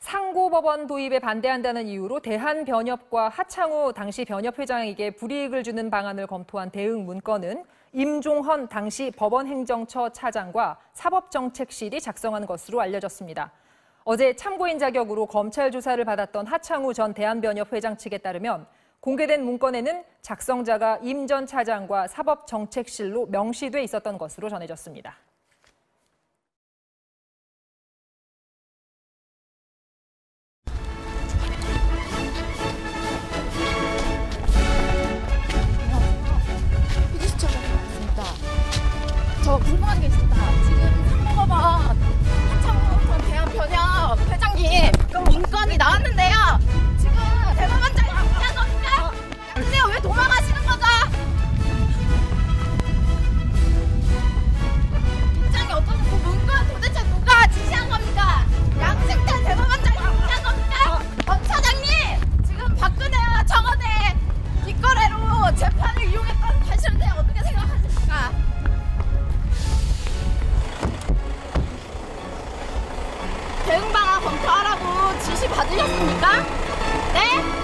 상고법원 도입에 반대한다는 이유로 대한변협과 하창우 당시 변협회장에게 불이익을 주는 방안을 검토한 대응 문건은 임종헌 당시 법원행정처 차장과 사법정책실이 작성한 것으로 알려졌습니다. 어제 참고인 자격으로 검찰 조사를 받았던 하창우 전 대한변협 회장 측에 따르면 공개된 문건에는 작성자가 임 전 차장과 사법정책실로 명시돼 있었던 것으로 전해졌습니다. 저 궁금한 게 있습니다. 지금 상고법원 하창우 전 대한변협 회장님 문건이 나왔는데요. 지금 대법원장이 아니지 겁니까? 근데요, 왜 도망가시는 거죠? 입장이 어떤 그 문건 도대체 누가 지시한 겁니까? 양승태 대법원장이 아니지 겁니까? 권 차장님, 지금 박근혜와 청와대 뒷거래로 재판을 이용했던 사실에 대해 어떻게 생각하십니까? 대응 방안 검토하라고 지시 받으셨습니까? 네?